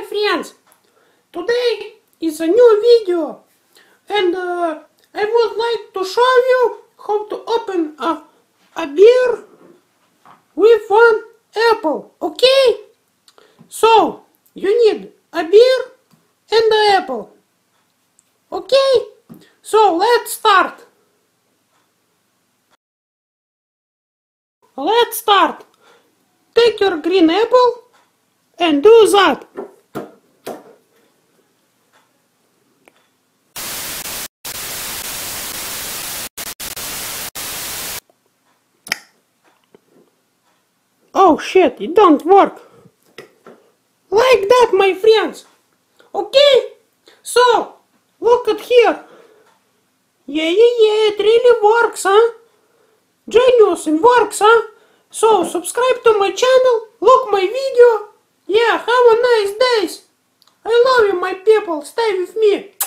friends, today is a new video and I would like to show you how to open a beer with one apple, okay? So, you need a beer and an apple, okay? So, let's start. Let's start. Take your green apple and do that. Oh shit, it don't work. Like that, my friends. Okay? So, look at here. Yeah, it really works, huh? Genius, it works, huh? So, subscribe to my channel, look my video. Yeah, have a nice days. I love you, my people. Stay with me.